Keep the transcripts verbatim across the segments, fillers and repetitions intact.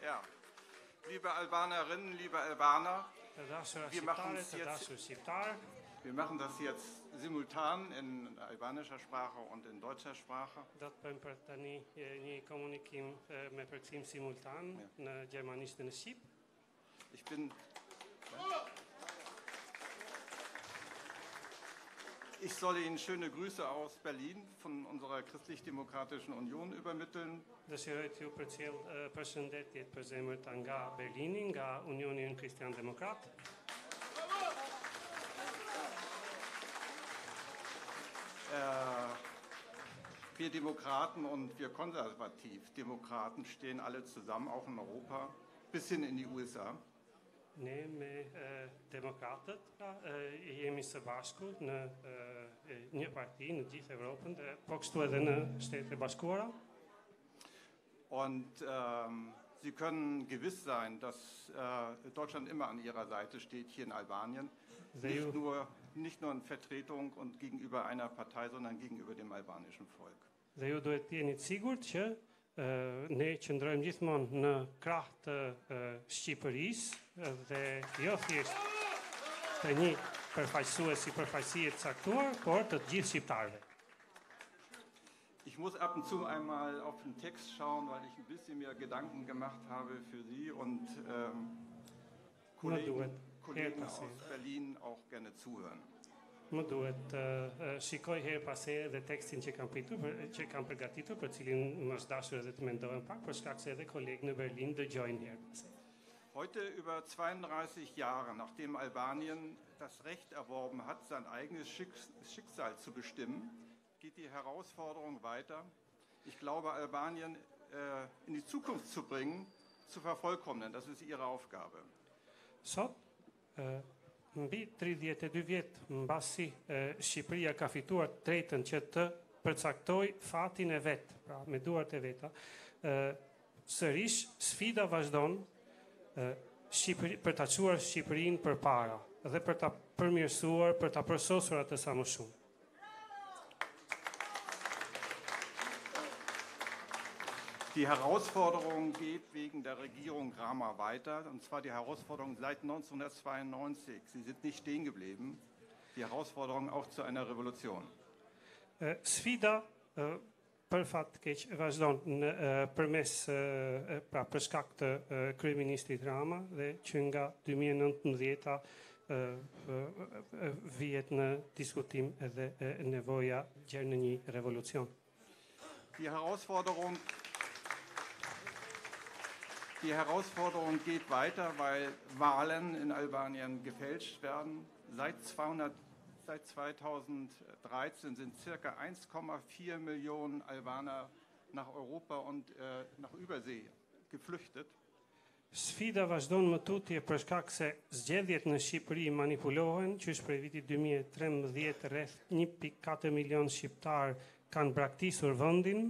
Ja, liebe Albanerinnen, liebe Albaner, wir machen, jetzt, wir machen das jetzt simultan in albanischer Sprache und in deutscher Sprache. Ich bin... Ich soll Ihnen schöne Grüße aus Berlin von unserer Christlich-Demokratischen Union übermitteln. Dëshiroj për cilë përshëndetjet për zemërt nga Berlini, nga Unioni Christian Demokrat. Wir Demokraten und wir Konservativ-Demokraten stehen alle zusammen, auch in Europa, bis hin in die U S A. Ne me demokratët jemi së bashku në një parti në gjithë Evropën, po kështu edhe në Shtetet e Bashkuara. Und ähm, Sie können gewiss sein, dass äh, Deutschland immer an Ihrer Seite steht, hier in Albanien. Nicht nur, nicht nur in Vertretung und gegenüber einer Partei, sondern gegenüber dem albanischen Volk. Dhe ju duhet të jeni të sigurt që ne qëndrojmë gjithmonë në krah të Shqipërisë dhe jo thjesht të një përfaqësuesi përfaqësie të caktuar, por të gjithë shqiptarëve. Ich muss ab und zu einmal auf den Text schauen, weil ich ein bisschen mehr Gedanken gemacht habe für Sie und ähm, Kollegen, Kollegen aus Berlin auch gerne zuhören. Më duhet uh, shikoj herë pas here dhe tekstin që kam pritur, që kam përgatitur, për cilin më është dashur edhe të mendohem pak, për shkak se edhe kolegë në Berlin dëgjojnë herë pas here. Heute, über zweiunddreißig Jahre nachdem Albanien das Recht erworben hat, sein eigenes Schicksal zu bestimmen, geht die Herausforderung weiter. Ich glaube, Albanien äh, in die Zukunft zu bringen, zu vervollkommnen. Das ist Ihre Aufgabe. Sot, uh, mbi tridhjetë e dy vjet mbasi Shqipëria ka fituar drejtën që të përcaktoj fatin e vet, pra me duart e veta. Sërish sfida vazhdon për ta çuar Shqipërinë përpara dhe për ta përmirësuar, për ta përsosur atë sa më shumë. Die Herausforderung geht wegen der Regierung Rama weiter, und zwar die Herausforderung seit neunzehnhundertzweiundneunzig. Sie sind nicht stehen geblieben. Die Herausforderung auch zu einer Revolution. Sfida për fat keq vazhdon në përmes pra për shkak të kryeministrit Rama dhe që nga dy mijë e nëntëmbëdhjetë vihet në diskutim edhe nevoja gjerë në një revolucion. Die Herausforderung Die Herausforderung geht weiter, weil Wahlen in Albanien gefälscht werden. Seit, zweihundert, seit zweitausenddreizehn sind circa eins Komma vier Millionen Albaner nach Europa und äh, nach Übersee geflüchtet. Sfida vazhdon më tutje për shkak se zgjedhjet në Shqipëri manipulohen, që është prej vitit dy mijë e trembëdhjetë rreth një pikë katër milion shqiptar kanë braktisur vendin.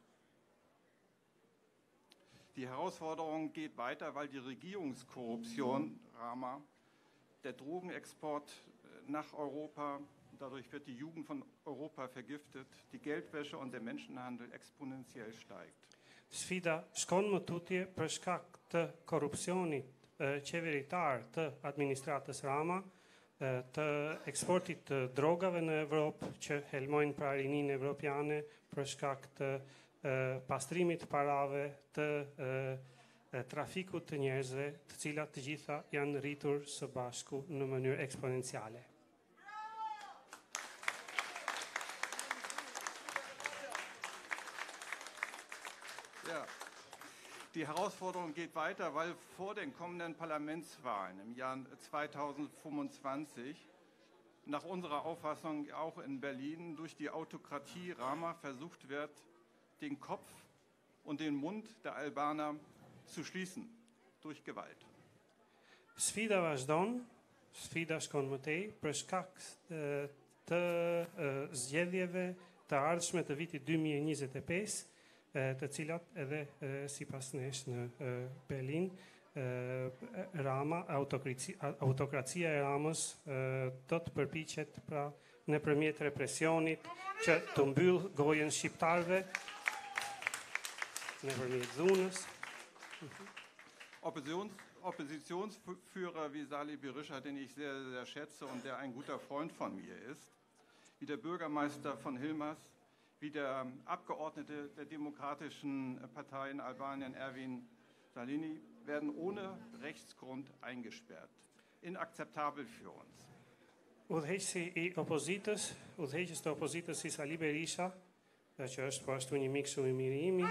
Die Herausforderung geht weiter, weil die Regierungskorruption, Rama, der Drogenexport nach Europa, dadurch wird die Jugend von Europa vergiftet, die Geldwäsche und der Menschenhandel exponentiell steigt. Sfida shkon më tutje për shkak të korrupsionit qeveritar të administratës Rama, të eksportit të drogave në Evropë që helmojnë prarinin evropiane për shkak të pastrimit të parave, të trafikut të njerëzve, të cilat të gjitha janë rritur së bashku në mënyrë eksponenciale. Ja. Die Herausforderung geht weiter, weil vor den kommenden Parlamentswahlen im Jahr zweitausendfünfundzwanzig nach unserer Auffassung auch in Berlin durch die Autokratie Rama versucht wird, den Kopf und den Mund der Albaner zu schließen durch Gewalt. Sfida vazhdon, sfida shkon më tej për shkak të zgjedhjeve të ardhshme të vitit dy mijë e njëzet e pesë, të cilat edhe sipas nesh në Berlin, Rama, autokracia e Ramës do të përpiqet pra nëpërmjet represionit që të mbyll gojën shqiptarëve, nëpërmjet dhunës. Oppositions, Oppositionsführer wie Salih Berisha, den ich sehr, sehr schätze und der ein guter Freund von mir ist, wie der Bürgermeister von Hilmaz, wie der Abgeordnete der Demokratischen Partei in Albanien, Ervin Salini, werden ohne Rechtsgrund eingesperrt. Inakzeptabel für uns. Udhëheqësi i opozitës, udhëheqës të opozitës si Sali Berisha, që është po ashtu një mik shumë i mirë i imi.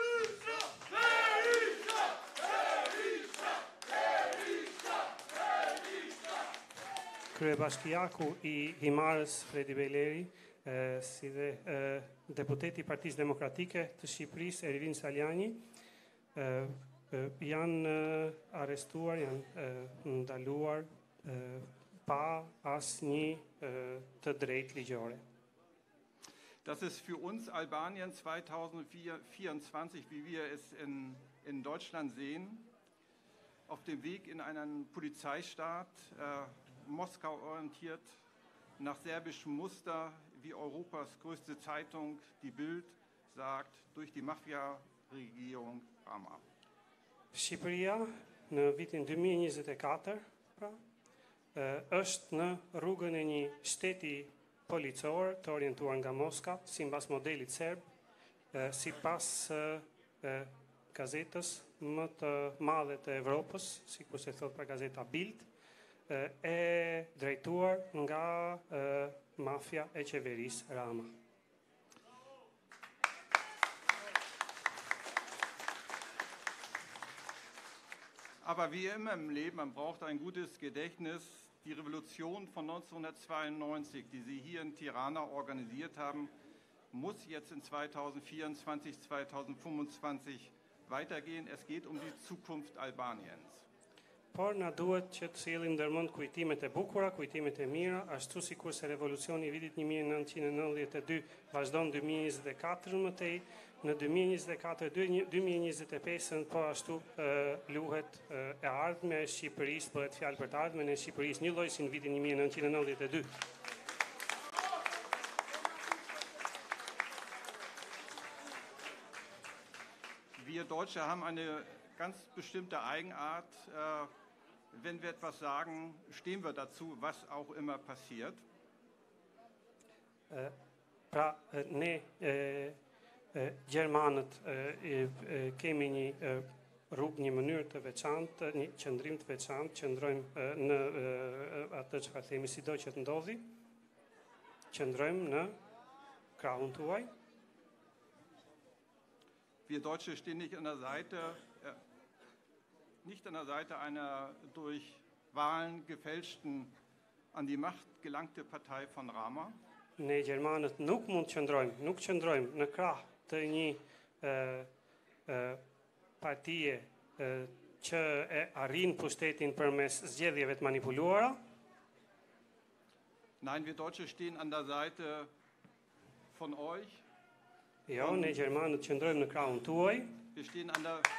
Kryebashkiaku i Himarës Fredi Bejleri, eh, si dhe eh, deputeti i Partisë Demokratike të Shqipërisë Ervin Saljani, eh, eh, janë eh, arrestuar, janë eh, ndaluar eh, pa asnjë eh, të drejtë ligjore. Das ist für uns Albanien zweitausendvierundzwanzig, wie wir es in, in Deutschland sehen, auf dem Weg in einen Polizeistaat, äh, Moskau orientiert, nach serbischem Muster, wie Europas größte Zeitung, die Bild, sagt, durch die Mafia-Regierung Rama. Shqipëria në vitin dy mijë e njëzet e katër, pra, është në rrugën e një shteti policor të orientuar nga Moska, sipas modelit serb, sipas gazetës më të madhe të Evropës, sikur se thot pra gazeta Bild, e drejtuar nga mafia e qeverisë Rama. Aber wie immer im Leben, man braucht ein gutes Gedächtnis. Die Revolution von neunzehnhundertzweiundneunzig, die Sie hier in Tirana organisiert haben, muss jetzt in zweitausendvierundzwanzig, zweitausendfünfundzwanzig weitergehen. Es geht um die Zukunft Albaniens. Por na duhet që të sillim ndërmend kujtimet e bukura, kujtimet e mira, ashtu sikur se revolucioni i vitit një mijë e nëntëqind e nëntëdhjetë e dy vazhdon dy mijë e njëzet e katër më tej, në dy mijë e njëzet e katër dy mijë e njëzet e pesë po ashtu e, luhet e, e ardhmja e Shqipërisë, bëhet fjalë për të ardhmen e Shqipërisë, një lloj si në vitin një mijë e nëntëqind e nëntëdhjetë e dy. Wir Deutsche haben eine ganz bestimmte Eigenart. Äh, wenn wir etwas sagen, stehen wir dazu, was auch immer passiert. E, pra, e, ne e, e, Gjermanët e, e, kemi një e, rrugë, një mënyrë të veçantë, një qëndrim të veçantë, qëndrojmë e, në e, atë që ka themi sido që të ndodhi, qëndrojmë në krahun tuaj. Wir Deutsche stehen nicht an der Seite, äh, nicht an der Seite einer durch Wahlen gefälschten, an die Macht gelangte Partei von Rama. Ne Gjermanët nuk mund të qëndrojmë, nuk qëndrojmë në krah të një e, e, partije e, që e arrin pushtetin përmes zgjedhjeve të manipuluara. Nein, wir Deutsche stehen an der Seite von euch. Jo, ne Gjermanët qëndrojmë në krahun tuaj. Wir stehen an der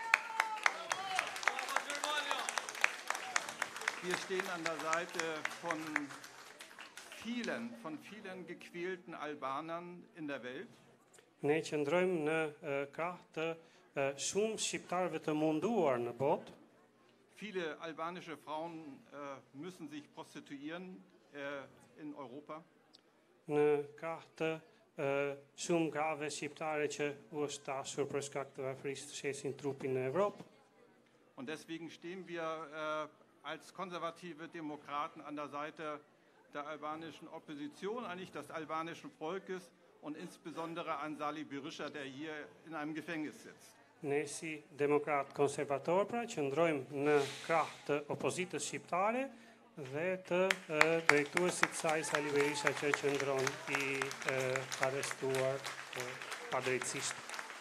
Wir stehen an der Seite von vielen, von vielen gequälten Albanern in der Welt. Ne qëndrojmë në e, krah të e, shumë shqiptarëve të munduar në botë. Viele albanische Frauen äh, müssen sich prostituieren äh, in Europa. Në krah të e, shumë grave shqiptare që u është dashur për shkak të varfërisë të shesin trupin në Evropë. Und deswegen stehen wir äh, als konservative Demokraten an der Seite der albanischen Opposition, eigentlich des albanischen Volkes und insbesondere an Salih Berisha, der hier in einem Gefängnis sitzt. Ne si demokrat konservator pra qëndrojmë në krah të opozitës shqiptare dhe të e, drejtuesit saj Salih Berisha që qëndron i e, arrestuar e, padrejtësisht.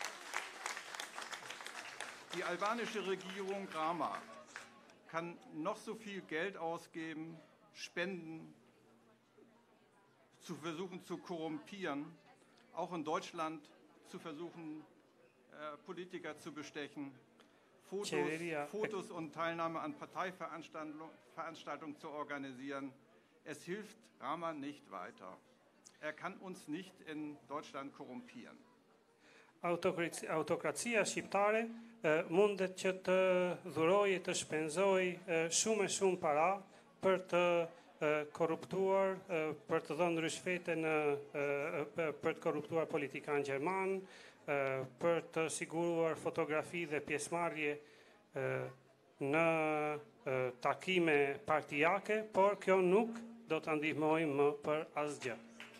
Die albanische Regierung Rama kann noch so viel Geld ausgeben, spenden, zu versuchen zu korrumpieren, auch in Deutschland zu versuchen, äh, Politiker zu bestechen, Fotos, Fotos und Teilnahme an Parteiveranstaltungen Veranstaltungen zu organisieren. Es hilft Rama nicht weiter. Er kann uns nicht in Deutschland korrumpieren. autokracia shqiptare mundet që të dhurojë, të shpenzojë shumë e shumë para për të korruptuar, për të dhënë rishfete në për të korruptuar politikan gjerman, për të siguruar fotografi dhe pjesëmarrje në takime partijake, por kjo nuk do të ndihmojë më për asgjë.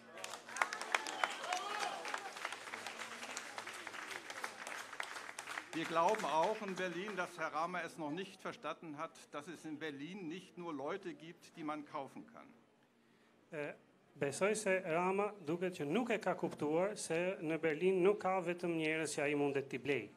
Wir glauben auch in Berlin, dass Herr Rama es noch nicht verstanden hat, dass es in Berlin nicht nur Leute gibt, die man kaufen kann. Besoj se Rama duket që nuk e ka kuptuar se në Berlin nuk ka vetëm njerëz që ai mundet t'i blejë.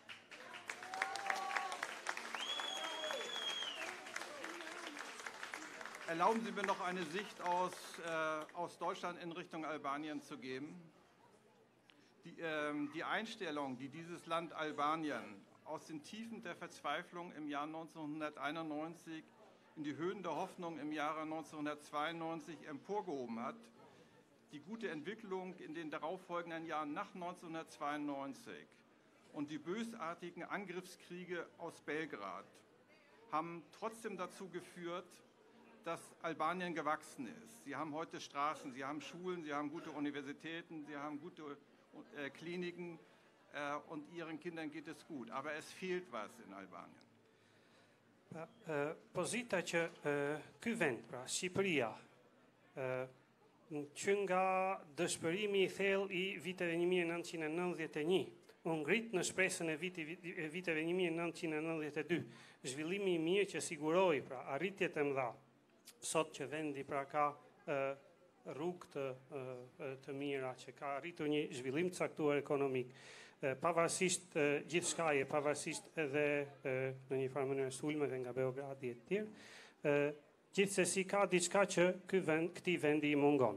Erlauben Sie mir noch eine Sicht aus, äh, aus Deutschland in Richtung Albanien zu geben. Die, ähm, die Einstellung, die dieses Land Albanien aus den Tiefen der Verzweiflung im Jahr neunzehnhunderteinundneunzig in die Höhen der Hoffnung im Jahre neunzehnhundertzweiundneunzig emporgehoben hat, die gute Entwicklung in den darauffolgenden Jahren nach neunzehnhundertzweiundneunzig und die bösartigen Angriffskriege aus Belgrad haben trotzdem dazu geführt, dass Albanien gewachsen ist. Sie haben heute Straßen, sie haben Schulen, sie haben gute Universitäten, sie haben gute äh, Kliniken äh, und ihren Kindern geht es gut. Aber es fehlt was in Albanien. Pra, uh, pozita që uh, ky vend, pra Shqipëria, uh, që nga dëshpërimi i thellë i viteve një mijë e nëntëqind e nëntëdhjetë e një, u ngrit në shpresën e viti, viteve një mijë e nëntëqind e nëntëdhjetë e dy, zhvillimi i mirë që siguroi pra arritjet e mëdha. Sot që vendi pra ka uh, rrugë të, uh, të mira, që ka arritur një zhvillim të caktuar ekonomik, pavarësisht gjithçka e pavarësisht edhe në një farë mënyrë sulmeve nga Beogradi e të tjerë, gjithsesi ka diçka që ky vend, këtij vendi i mungon.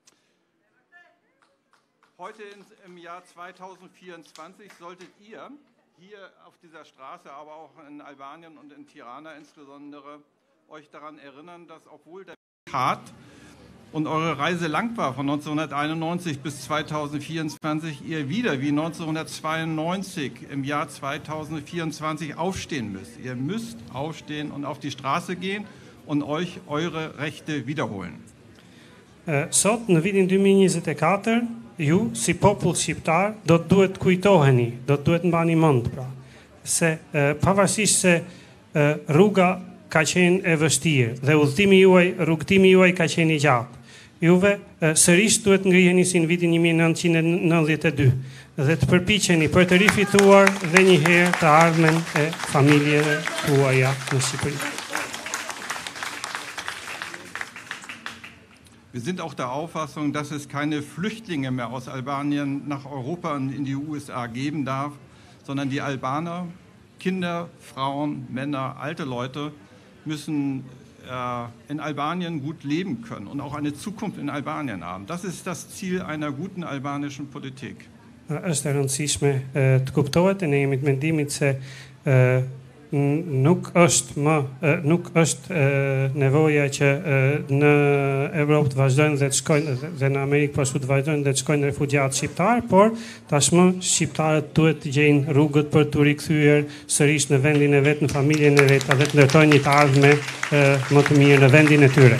Heute in, im Jahr zweitausendvierundzwanzig solltet ihr hier auf dieser Straße, aber auch in Albanien und in Tirana insbesondere, euch daran erinnern, dass obwohl der hart und eure Reise lang war von neunzehnhunderteinundneunzig bis zweitausendvierundzwanzig, ihr wieder wie neunzehnhundertzweiundneunzig im Jahr zweitausendvierundzwanzig aufstehen müsst. Ihr müsst aufstehen und auf die Straße gehen und euch eure Rechte wiederholen. Sot në vitin dy mijë e njëzet e katër, ju si popull shqiptar do të duhet kujtoheni, do të duhet mbani mend pra, se pavarësisht se rruga ka qenë e vështirë dhe udhëtimi juaj, rrugtimi juaj ka qenë i gjatë. Juve sërish duhet ngriheni si në vitin një mijë e nëntëqind e nëntëdhjetë e dy dhe të përpiqeni për të rifituar dhe një herë të ardhmen e familjeve tuaja në Shqipëri. Wir sind auch der Auffassung, dass es keine Flüchtlinge mehr aus Albanien nach Europa und in die U S A geben darf, sondern die Albaner, Kinder, Frauen, Männer, alte Leute müssen in Albanien gut leben können und auch eine Zukunft in Albanien haben. Das ist das Ziel einer guten albanischen Politik. Është e rëndësishme të kuptohet, ne jemi të mendimit se nuk është më nuk është nevoja që në Evropë të vazhdojnë dhe të shkojnë dhe në Amerikë po ashtu të vazhdojnë dhe të shkojnë refugjat shqiptar, por tashmë shqiptarët duhet të gjejnë rrugët për të rikthyer sërish në vendin e vet, në familjen e vet, dhe të ndërtojnë një të ardhme më të mirë në vendin e tyre.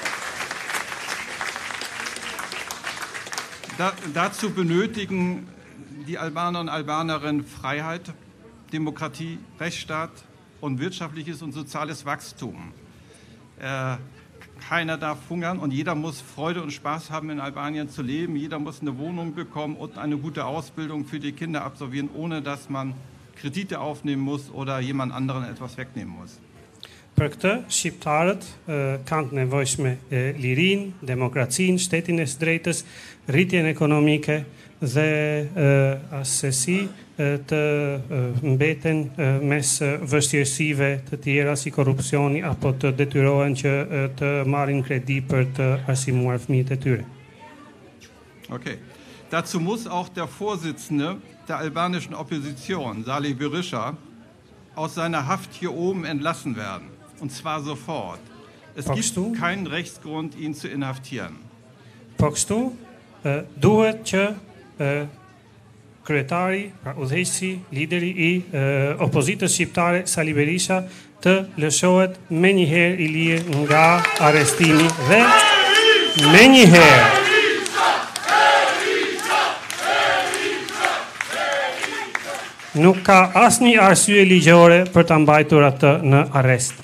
Da, dazu benötigen die Albaner und Albanerinnen Freiheit, Demokratie, Rechtsstaat und wirtschaftliches und soziales Wachstum. Äh, keiner darf hungern und jeder muss Freude und Spaß haben, in Albanien zu leben. Jeder muss eine Wohnung bekommen und eine gute Ausbildung für die Kinder absolvieren, ohne dass man Kredite aufnehmen muss oder jemand anderen etwas wegnehmen muss. Për këtë, shqiptarët kanë të nevojshme lirinë, demokracinë, shtetin e së drejtës, rritjen ekonomike dhe asesi të mbeten mes vështirësive të tjera si korrupsioni apo të detyrohen që të marrin kredi për të arsimuar fëmijët e tyre. Okay. Dazu muss auch der Vorsitzende der albanischen Opposition, Salih Berisha, aus seiner Haft hier oben entlassen werden. Und zwar sofort. Es gibt keinen Rechtsgrund, ihn zu inhaftieren. Po kështu, duhet që kryetari, pra udhëheqësi, lideri i uh, opozitës shqiptare Sali Berisha të lëshohet menjëherë i lirë nga arrestimi dhe menjëherë nuk ka asnjë arsye ligjore për ta mbajtur atë në arrest.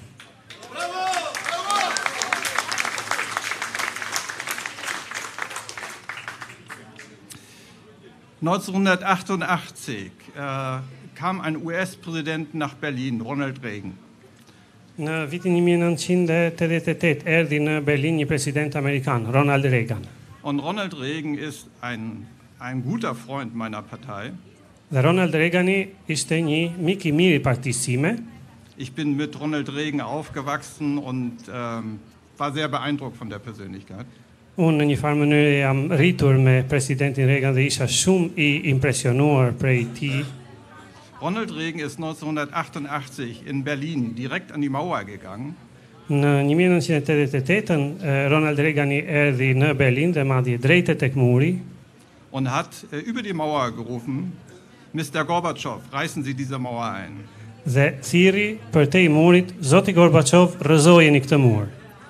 neunzehnhundertachtundachtzig äh, kam ein U S-Präsident nach Berlin, Ronald Reagan. Në vitin nineqinëntëtetëtetë erdhi në Berlin një president amerikan, Ronald Reagan. Und Ronald Reagan ist ein, ein guter Freund meiner Partei. Dhe Ronald Reagani ishte një mik i mirë i partisë sime. Ich bin mit Ronald Reagan aufgewachsen und ähm, war sehr beeindruckt von der Persönlichkeit. Unë në një farë mënyrë jam rritur me presidentin Reagan dhe isha shumë i impresionuar prej tij. Ronald Reagan ist neunzehnhundertachtundachtzig in Berlin direkt an die Mauer gegangen. Në nineqinëntëtetëtetë Ronald Reagani erdhi në Berlin dhe madje drejt tek muri. Und hat äh, über die Mauer gerufen: Mister Gorbatschow, reißen Sie diese Mauer ein. Dhe thirri për te i murit, Zoti Gorbaçov, rrëzojeni këtë mur.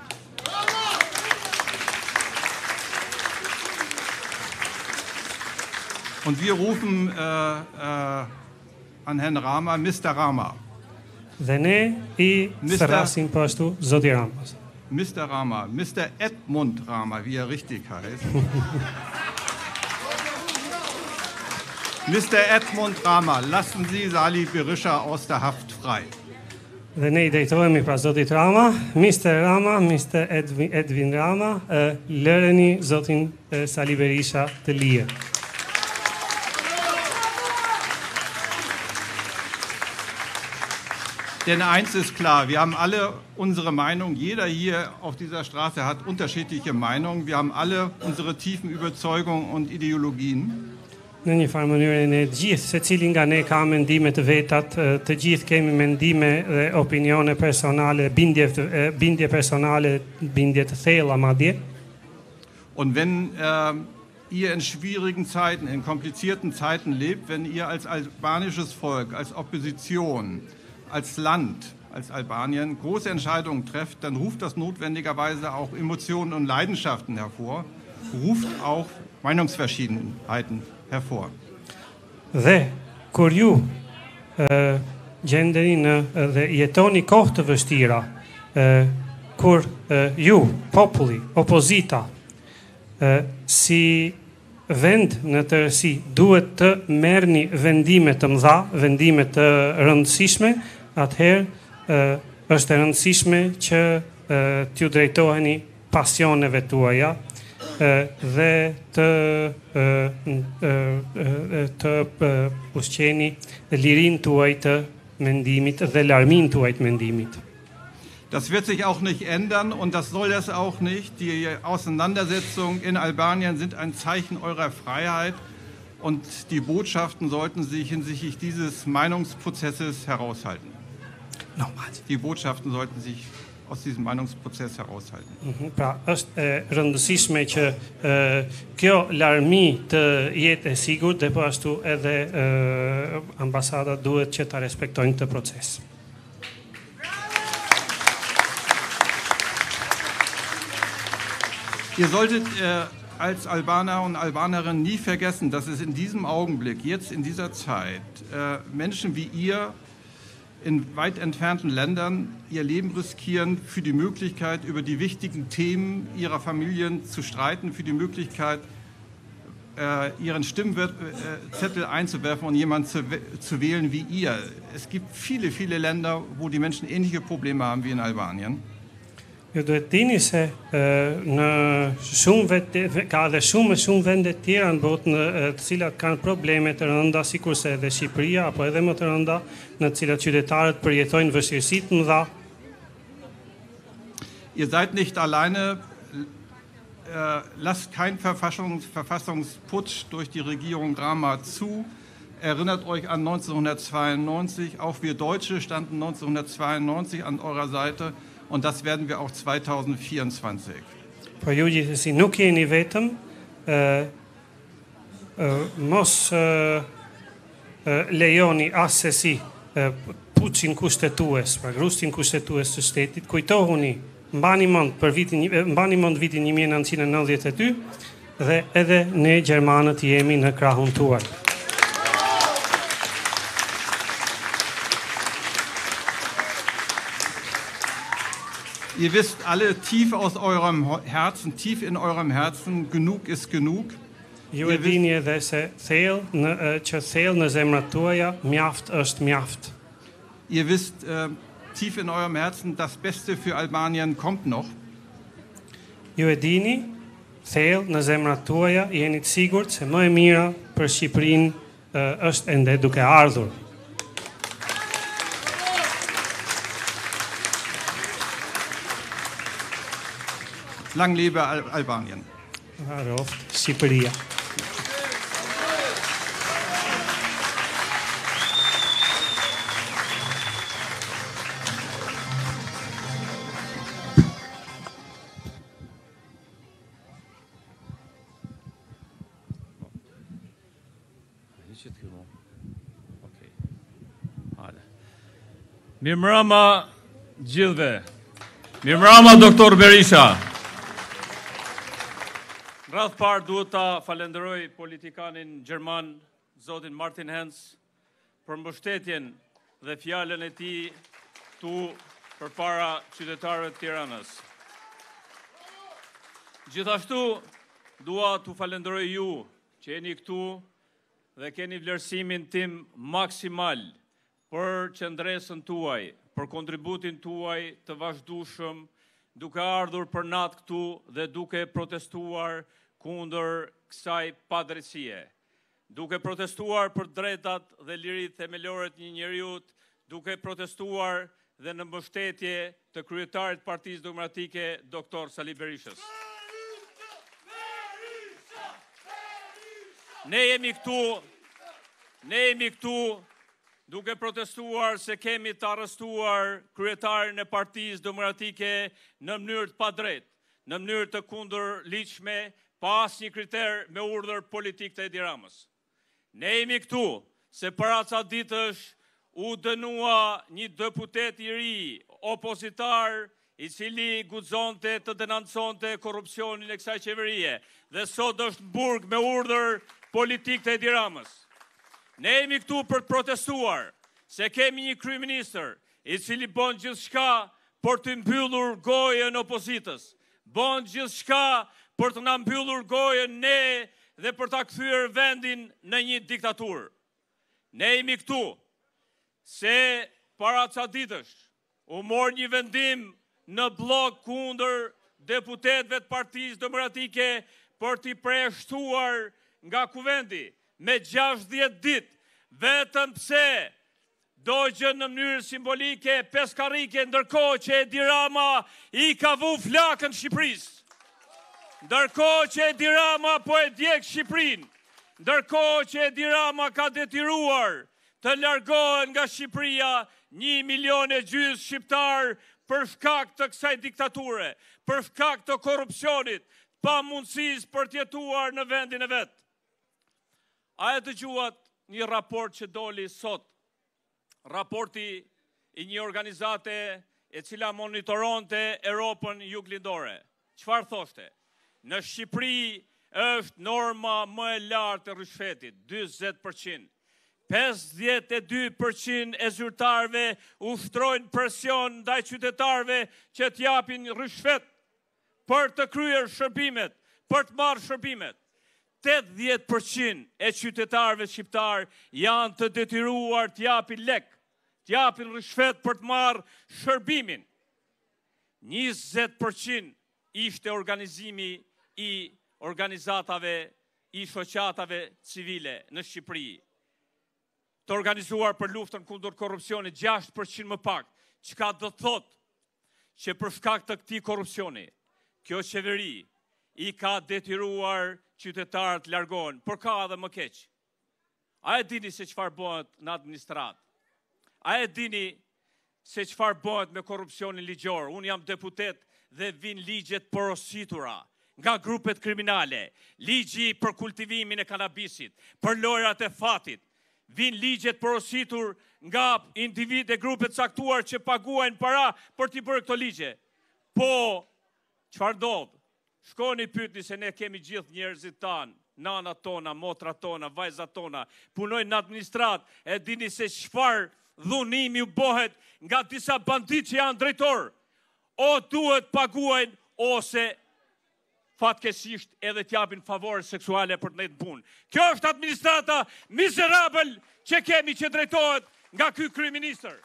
Und wir rufen äh, äh, an Herrn Rama, Mister Rama. Dhe ne i thrasim po ashtu Zoti Rama. Mister Rama, Mister Edmund Rama, wie er richtig heißt. Mister Edmund Rama, lassen Sie Sali Berisha aus der Haft frei. Dhe ne i drejtohemi pra Zotit Rama, Mister Rama, Mister Edwin, Edwin Rama, uh, lëreni Zotin uh, Sali Berisha të lirë. Denn eins ist klar, wir haben alle unsere Meinung, jeder hier auf dieser Straße hat unterschiedliche Meinungen, wir haben alle unsere tiefen Überzeugungen und Ideologien. Në një farë mënyrë ne gjithë, secili nga ne ka mendime të vetat, të gjithë kemi mendime dhe opinione personale, bindje, bindje personale, bindje të thella madje. Und wenn äh, ihr in schwierigen Zeiten, in komplizierten Zeiten lebt, wenn ihr als albanisches Volk, als Opposition, als Land, als Albanien große Entscheidungen trefft, dann ruft das notwendigerweise auch Emotionen und Leidenschaften hervor, ruft auch Meinungsverschiedenheiten hervor. Dhe kur ju uh, gjendeni në dhe jetoni kohë të vështira, uh, kur uh, ju, populli, opozita, uh, si vend në tërësi duhet të merrni vendime të mëdha, vendime të rëndësishme, atëherë uh, është e rëndësishme që uh, t'ju drejtoheni pasioneve tuaja uh, dhe të uh, uh, të uh, ushqeni lirin tuaj të mendimit dhe larmin tuaj të mendimit. Das wird sich auch nicht ändern und das soll das auch nicht. Die Auseinandersetzungen in Albanien sind ein Zeichen eurer Freiheit und die Botschaften sollten sich hinsichtlich dieses Meinungsprozesses heraushalten. Nochmals. Die Botschaften sollten sich aus diesem Meinungsprozess heraushalten. Mm-hmm. Pra, është e rëndësishme që e, kjo larmi të jetë e sigurt dhe po ashtu edhe e, ambasada duhet që ta respektojnë këtë proces. Ihr solltet äh, als Albaner und Albanerin nie vergessen, dass es in diesem Augenblick, jetzt in dieser Zeit, äh, Menschen wie ihr in weit entfernten Ländern ihr Leben riskieren für die Möglichkeit, über die wichtigen Themen ihrer Familien zu streiten, für die Möglichkeit, äh, ihren Stimmzettel einzuwerfen und jemanden zu, zu wählen wie ihr. Es gibt viele, viele Länder, wo die Menschen ähnliche Probleme haben wie in Albanien. Ju duhet dini se e, në shumë vete, ka dhe shumë shumë vende tjera në botë në të cilat kanë probleme të rënda, sikurse edhe Shqipëria apo edhe më të rënda, në të cilat qytetarët përjetojnë vështirësi të mëdha. Ihr seid nicht alleine. Äh, lasst keinen Verfassungs Verfassungsputsch durch die Regierung Rama zu. Erinnert euch an neunzehnhundertzweiundneunzig. Auch wir Deutsche standen neunzehnhundertzweiundneunzig an eurer Seite. Und das werden wir auch zweitausendvierundzwanzig. Po ju gjithsesi nuk jeni vetëm, ë mos lejoni asesi puçin kushtetues, pra grustin kushtetues të shtetit, kujtohuni, mbani mend për vitin mbani mend vitin mille neuf cent nëntëdhjetë e dy dhe edhe ne gjermanët jemi në krahun tuaj. Ihr wisst alle tief aus eurem Herzen, tief in eurem Herzen, genug ist genug. Ju e dini edhe se thellë në që thellë në zemrat tuaja, mjaft është mjaft. Ihr wisst äh, tief in eurem Herzen, das Beste für Albanien kommt noch. Ju e dini, thellë në zemrat tuaja, jeni të sigurt se më e mira për Shqipërinë uh, është ende duke ardhur. Lang lebe Al Albanien. Haroft Shqipëria. Mirëmbrëma gjithëve. Mirëmbrëma doktor Berisha. Rreth parë duhet ta falenderoj politikanin gjerman zotin Martin Hens për mbështetjen dhe fjalën e tij tu përpara qytetarëve të Tiranës. Gjithashtu dua t'u falenderoj ju që jeni këtu dhe keni vlerësimin tim maksimal për qëndresën tuaj, për kontributin tuaj të vazhdueshëm, duke ardhur për natë këtu dhe duke protestuar kundër kësaj padrejtësie, duke protestuar për drejtat dhe liritë themelore të një njeriut, duke protestuar dhe në mbështetje të kryetarit të Partisë Demokratike, doktor Sali Berishës. Ne jemi këtu, ne jemi këtu duke protestuar se kemi të arrestuar kryetarin e Partisë Demokratike në mënyrë të padrejtë, në mënyrë të kundërligjshme, pa asnjë kriter me urdhër politik të Edi Ramës. Ne jemi këtu se para ca ditësh u dënua një deputet i ri, opozitar, i cili guxonte të denonconte korrupsionin e kësaj qeverie dhe sot është në burg me urdhër politik të Edi Ramës. Ne jemi këtu për të protestuar se kemi një kryeministër i cili bën gjithçka për të mbyllur gojën opozitës, bën gjithçka për të na mbyllur gojën ne dhe për ta kthyer vendin në një diktaturë. Ne jemi këtu se para ca ditësh u mor një vendim në blok kundër deputetëve të Partisë Demokratike për t'i përjashtuar nga kuvendi me gjashtëdhjetë ditë, vetëm pse dogjën në mënyrë simbolike, peskarike, ndërkohë që Edi Rama i ka vu flakën Shqipërisë. Ndërkohë që Edi Rama po e djeg Shqipërinë, ndërkohë që Edi Rama ka detyruar të largohen nga Shqipëria një milion e gjysmë shqiptar për shkak të kësaj diktature, për shkak të korrupsionit, pa mundësisë për të jetuar në vendin e vet. A e dëgjuat një raport që doli sot, raporti i një organizate e cila monitoronte Europën juglindore. Çfarë thoshte? Në Shqipëri është norma më e lartë e rishfetit, dyzet përqind. pesëdhjetë e dy përqind e zyrtarëve ushtrojnë presion ndaj qytetarëve që t'japin rishfet për të kryer shërbimet, për të marrë shërbimet. tetëdhjetë përqind e qytetarëve shqiptar janë të detyruar t'japin lek, t'japin rishfet për të marrë shërbimin. njëzet përqind ishte organizimi i organizatave, i shoqatave civile në Shqipëri, të organizuar për luftën kundër korrupsionit, gjashtë përqind më pak, çka do të thotë që për shkak të këtij korrupsioni, kjo qeveri i ka detyruar qytetarët largohen, por ka edhe më keq. A e dini se çfarë bëhet në administratë? A e dini se çfarë bëhet me korrupsionin ligjor? Unë jam deputet dhe vin ligjet porositura. nga grupet kriminale, ligji për kultivimin e kanabisit, për lojrat e fatit, vin ligjet porositur nga individ e grupet caktuar që paguajnë para për t'i bërë këto ligje. Po, çfarë ndodh? Shkoni pyetni se ne kemi gjithë njerëzit tanë, nanat tona, motrat tona, vajzat tona, punojnë në administrat, e dini se çfarë dhunimi u bëhet nga disa bandit që janë drejtor. O duhet paguajnë, ose fatkeqësisht edhe t'japin favore seksuale për të ndërtuar punë. Kjo është administrata miserabël që kemi që drejtohet nga ky kryeministër.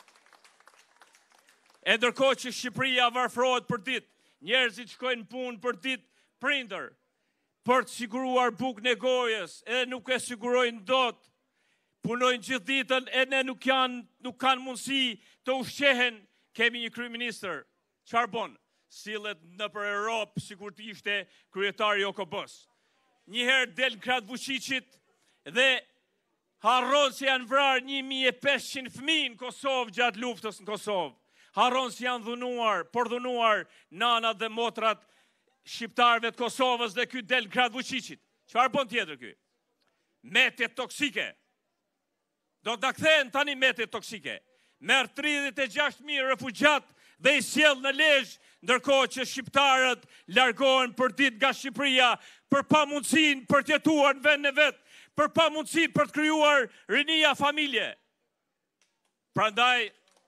E ndërkohë që Shqipëria varfërohet për ditë, njerëzit shkojnë punë për ditë prindër, për të siguruar bukën e gojës, e nuk e sigurojnë dot. Punojnë gjithë ditën e ne nuk janë, nuk kanë mundësi të ushqehen. Kemi një kryeministër, çfarë bën? Sillet nëpër Europë sikur të ishte kryetari i O K B-s. Një herë del në krah Vučićit dhe harron se janë vrarë një mijë e pesëqind fëmijë në Kosovë gjatë luftës në Kosovë. Harron se janë dhunuar, por dhunuar nanat dhe motrat shqiptarëve të Kosovës dhe ky del në krah Vučićit. Çfarë bën tjetër ky? Mete toksike. Do të kthehen tani mete toksike. Merr tridhjetë e gjashtë mijë refugjat dhe i sjell në Lezhë, ndërkohë që shqiptarët largohen për ditë nga Shqipëria për pamundësinë për të jetuar në vendin e vet, për pamundësinë për të krijuar rinia familje. Prandaj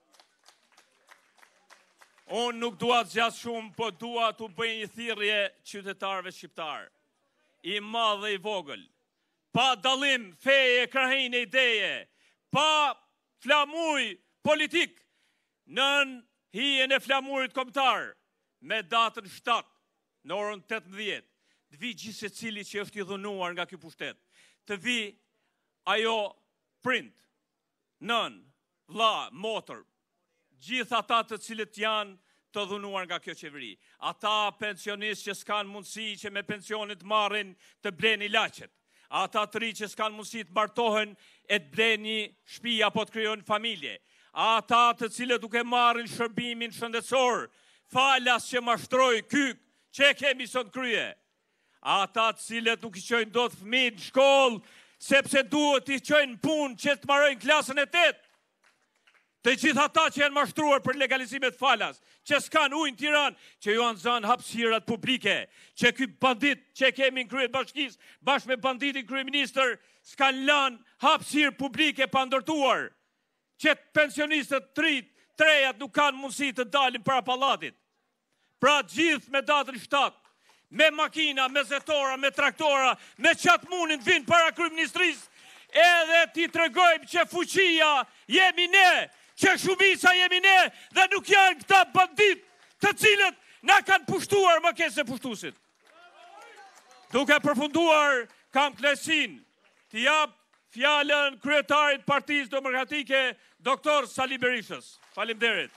unë nuk dua të zgjas shumë, po dua t'u bëj një thirrje qytetarëve shqiptar, i madh dhe i vogël, pa dallim feje, krahine, ideje, pa flamuj politik, nën hijen e flamurit kombëtar, me datën shtatë, në orën tetëmbëdhjetë, të vi gjithë secili që është i dhunuar nga ky pushtet, të vi ajo prind, nën, vlla, motër, gjithë ata të cilët janë të dhunuar nga kjo qeveri. Ata pensionistë që s'kan mundësi që me pensionit marrin të bleni ilaçet. Ata të ri që s'kan mundësi të martohen e të bleni shtëpi apo të krijojnë familje. Ata të cilët duke marrin shërbimin shëndetësor, falas që mashtroi ky që e kemi sot krye. Ata të cilët nuk i çojnë dot fëmijët në shkollë, sepse duhet i çojnë punë që të marrojnë klasën e tetë. Të gjithë ata që janë mashtruar për legalizimet falas, që s'kan ujë në Tiranë, që ju anë zanë hapësirat publike, që ky bandit që kemi në krye të bashkisë, bashkë me banditin kryeministër, s'kan lanë hapësirë publike pa ndërtuar, që pensionistët trit, trejat nuk kanë mundësi të dalin para pallatit. Pra gjithë me datën shtatë, me makina, me zetora, me traktora, me qatë munin të vinë para kryeministrisë, edhe ti tregojmë që fuqia jemi ne, që shumica jemi ne, dhe nuk janë këta bandit të cilët na kanë pushtuar më ke se pushtuesit. Duke përfunduar, kam kënaqësinë të jap fjalën kryetarit Partisë Demokratike, doktor Sali Berishës. Faleminderit.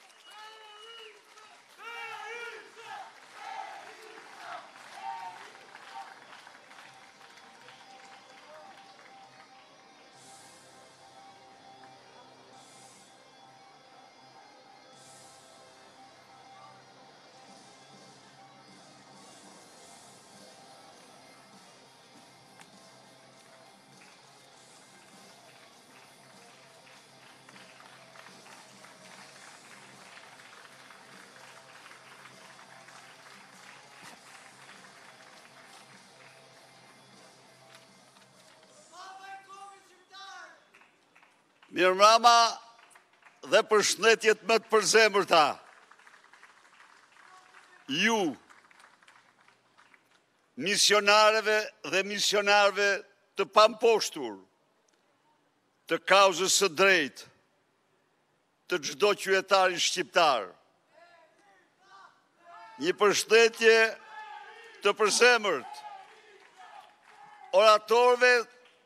Mirëmbrëma dhe përshëndetjet më të përzemërta. Ju, misionarëve dhe misionarëve të pamposhtur, të kauzës së drejtë, të çdo qytetari shqiptar. Një përshëndetje të përzemërt oratorëve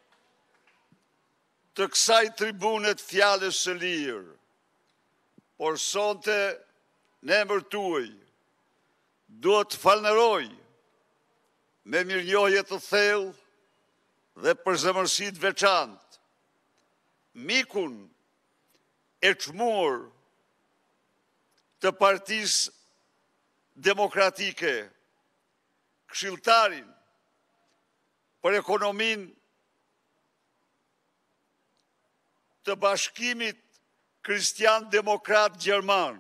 të kësaj tribunet fjalës së lirë, por sonte në emër tuaj duhet të falënderoj me mirënjohje të thellë dhe përzemërsi të veçantë mikun e çmuar të Partisë Demokratike, këshilltarin për ekonominë të Bashkimit Kristian Demokrat Gjerman,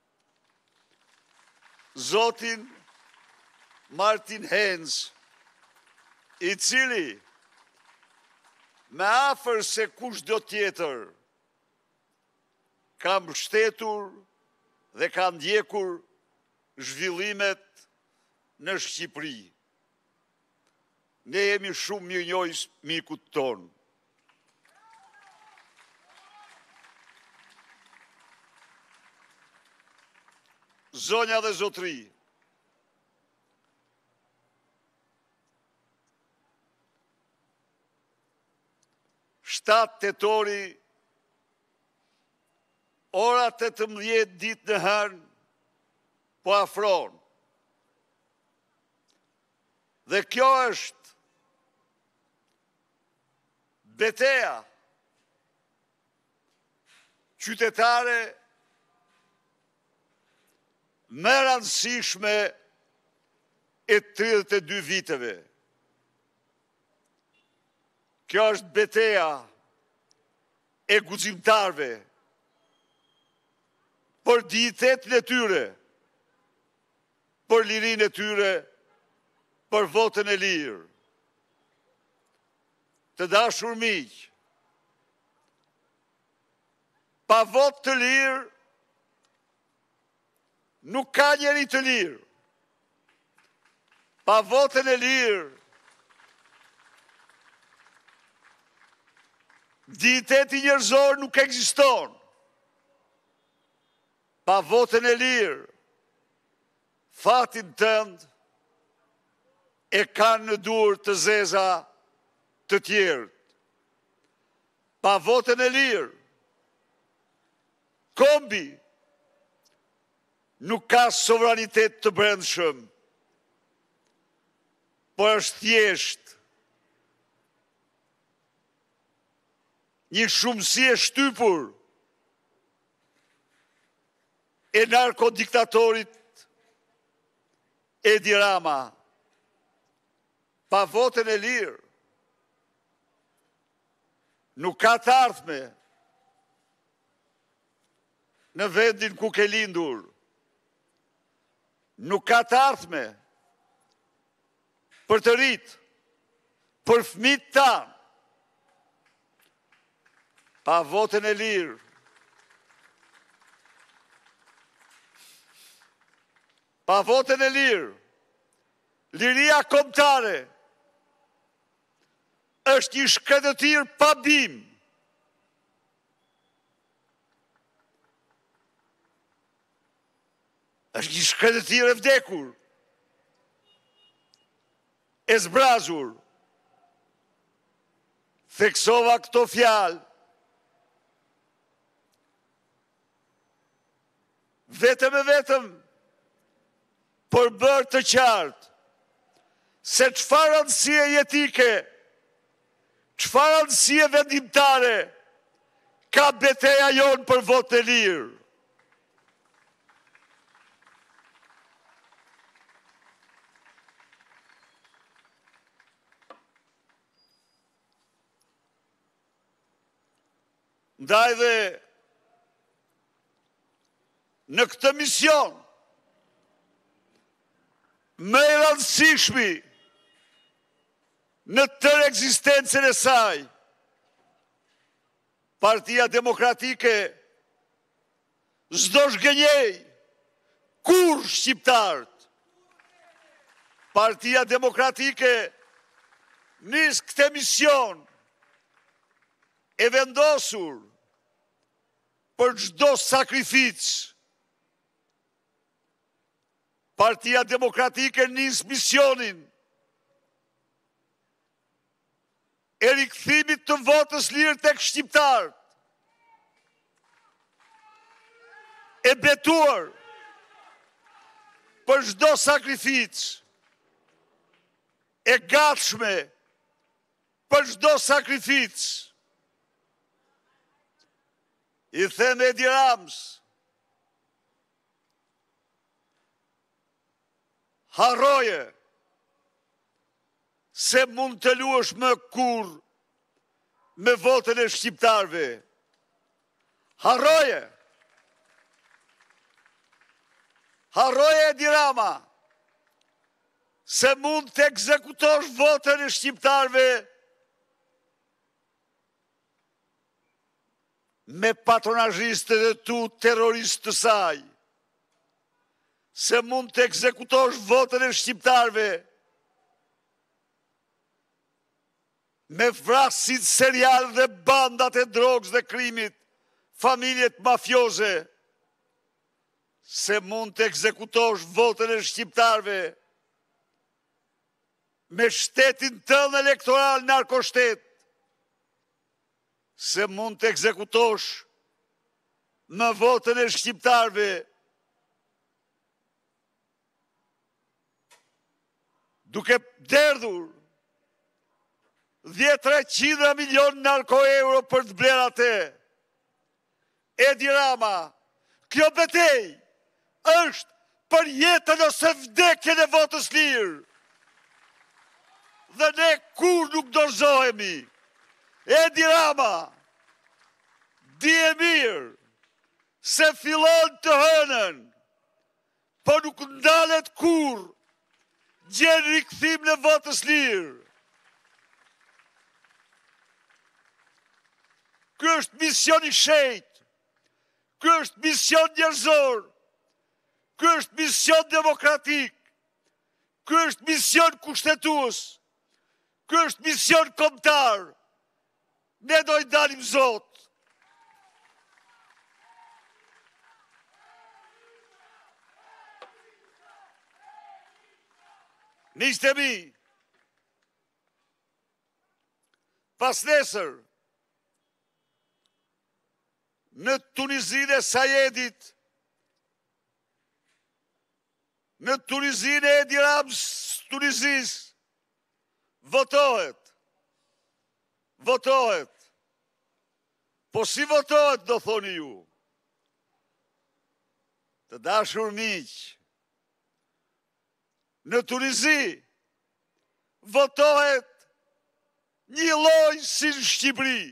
zotin Martin Hens, i cili me afër se kushdo tjetër ka mbështetur dhe ka ndjekur zhvillimet në Shqipëri. Ne jemi shumë mirënjohës mikut tonë. Zonja dhe zotri, shtatë tetori, ora tetëmbëdhjetë ditë në hënë, po afron. Dhe kjo është betejë qytetare më e rëndësishme e tridhjetë e dy viteve. Kjo është betejë e guximtarëve për dignitetin e tyre, për lirinë e tyre, për votën e lirë. Të dashur miq, pa votë të lirë, nuk ka njeri të lirë. Pa votën e lirë, digniteti njerëzor nuk ekziston. Pa votën e lirë, fatin tënd e kanë në dur të zeza të tjerët. Pa votën e lirë, kombi nuk ka sovranitet të brendshëm, por është thjesht një shumësi e shtypur e narkodiktatorit Edi Rama. Pa votën e lirë, nuk ka të ardhme në vendin ku ke lindur. Nuk ka të ardhme për të rritë, për fëmijët tanë. Pa votën e lirë, pa votën e lirë, liria kombëtare është një shkretëtir pa bim. është një shkretëtir e vdekur, e zbrazur. Theksova këto fjalë vetëm e vetëm për bërë të qartë se çfarë rëndësie jetike, çfarë rëndësie vendimtare ka betejë jonë për votë e lirë. Ndaj dhe në këtë mision më e rëndësishmi në tërë ekzistencën e saj, Partia Demokratike s'do shgënjej kur shqiptarët. Partia Demokratike nis këtë mision e vendosur për çdo sakrificë. Partia Demokratike nis misionin e rikthimit të votës lirë tek shqiptarët. E betuar për çdo sakrificë, e gatshme për çdo sakrificë. I them Edi Ramës, harroje, se mund të luash më kur me votën e shqiptarve. Harroje. Harroje Edi Rama, se mund të ekzekutosh votën e shqiptarve me patronazhistët e tu terroristë të saj. Se mund të ekzekutosh votën e shqiptarve me vrasit serial dhe bandat e drogës dhe krimit, familjet mafioze. Se mund të ekzekutosh votën e shqiptarve me shtetin tënë elektoral narkoshtet. Se mund të ekzekutosh me votën e shqiptarve duke derdhur dhjetë qindra milion narko euro për të bler atë. Edi Rama, kjo betej është për jetën ose vdekjen e votës lirë. Dhe ne kur nuk dorëzohemi. Edi Rama, di e mirë se fillon të hënën, po nuk ndalet kur gjen rikthim në votës lirë. Ky është mision i shenjtë, ky është mision njerëzor, ky është mision demokratik, ky është mision kushtetues, ky është mision kombëtar. Ne do i dalim Zot. Miqtë e mi, pas nesër, në Tunizinë e Sajedit, në Tunizinë e Edi Ramës Tunizis, votohet. Votohet. Po si votohet, do thoni ju? Të dashur miq, në Tunizi votohet një lloj si në Shqipëri.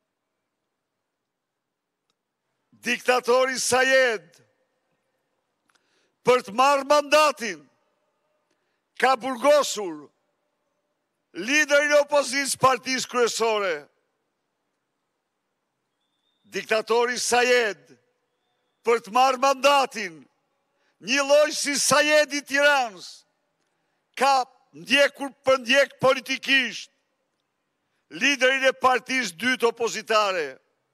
Diktatori Sajed, për të marrë mandatin, ka burgosur liderin e opozicës partisë kryesore. Diktatori Sajed, për të marrë mandatin, një lloj si Sajedi i Tiranës, ka ndjekur për ndjek politikisht liderin e partisë dytë opozitare.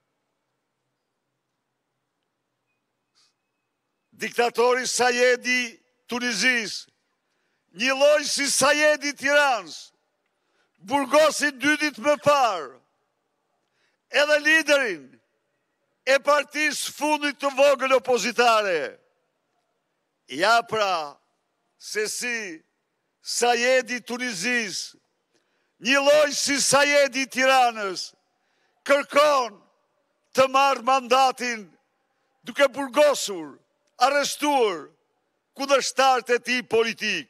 Diktatori Sajedi Tunizis, një lloj si Sajedi i Tiranës, burgosi dy ditë më parë edhe liderin e partisë fundit të vogël opozitare. Ja pra, se si Sajedi Tunizis, një lloj si Sajedi i Tiranës, kërkon të marrë mandatin duke burgosur, arrestuar kundërshtarët e tij politik.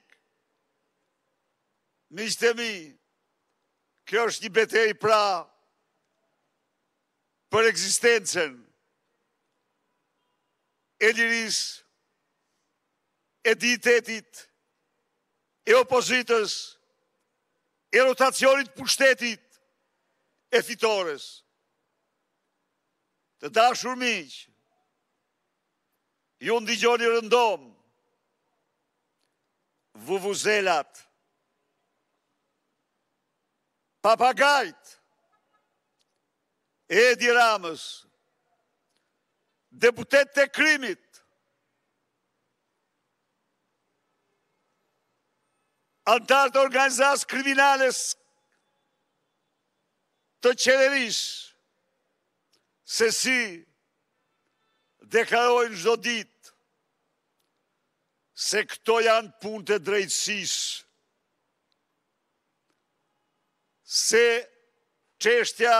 Miqtë e mi, kjo është një betejë pra për ekzistencën e lirisë, e dignitetit, e opozitës, e rotacionit pushtetit, e fitores. Të dashur miq, ju ndigjoni rëndom, vuvuzelat, papagajt, Edi Ramës, deputet të krimit, antar të organizatës kriminales të qeverisë, se si deklarojnë çdo ditë se këto janë punë të drejtësisë, se çështja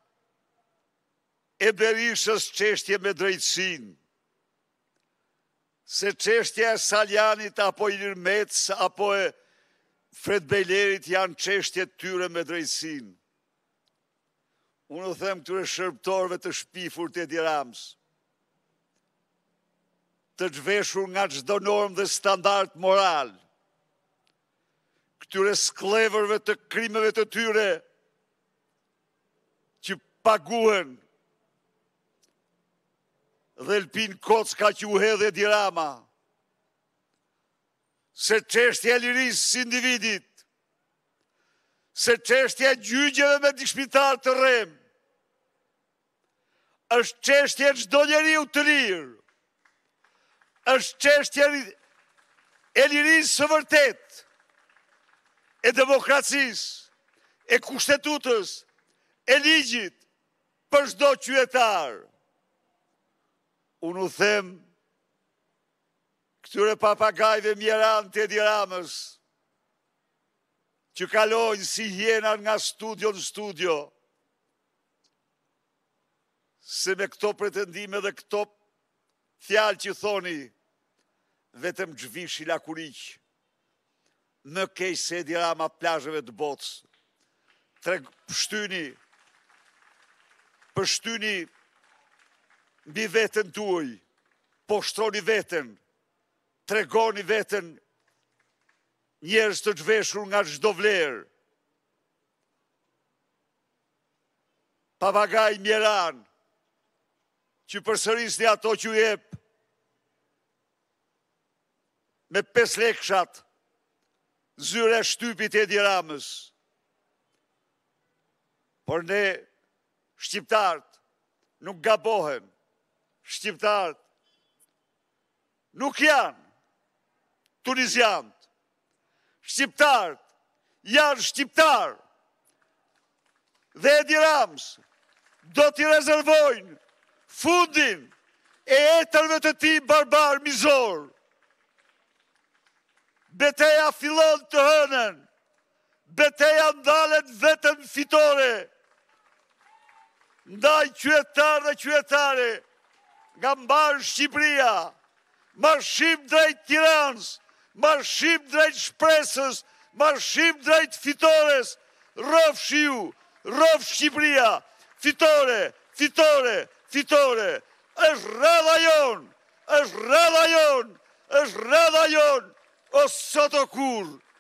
e Berishës çështje me drejtësinë, se çështja e Saljanit apo Ilir Mec apo e Fred Bejlerit janë çështjet tyre me drejtësinë. Unë them këtyre shërbëtorëve të shpifur të Edi Ramës, të zhveshur nga çdo normë dhe standard moral, këtyre skleverëve të krimeve të tyre që paguhen dhe lpin kocka që u hedhë Edi Rama, se çështja e lirisë së individit, se çështja e gjyqjeve me dëshmitar të rrem, është çështja e çdo njeriu të lirë, është çështja e lirisë së vërtet, e demokracisë, e kushtetutës, e ligjit për çdo qytetar. Unë u them këtyre papagajve mjeran të Edi Ramës, që kalojnë si hjenar nga studio në studio, se me këto pretendime dhe këto fjalë që thoni, vetëm gjvish i lakuriq, më keq se Edi Rama plazheve të botës, treg pështyni, pështyni mbi veten tuaj, poshtroni veten, tregoni veten njerëz të zhveshur nga çdo vlerë. Papagaj mjeran, që përsërisni ato që jep me pes lekshat, zyre shtypit e Edi Ramës. Por ne, shqiptarët, nuk gabohen. Shqiptarët nuk janë tunisianët. Shqiptarët janë shqiptarë. Dhe Edi Ramës do t'i rezervojnë fundin e etërve të ti barbar mizor. Beteja fillon të hënën, beteja ndalet vetëm fitore, ndaj qytetar dhe qytetare, nga mbar Shqipëria, marshim drejt Tiranës, marshim drejt Shpresës, marshim drejt fitores, rrofshi ju, rrof Shqipëria, fitore, fitore, fitore, është rradha jonë, është rradha jonë, është rradha jonë, o sot o kur.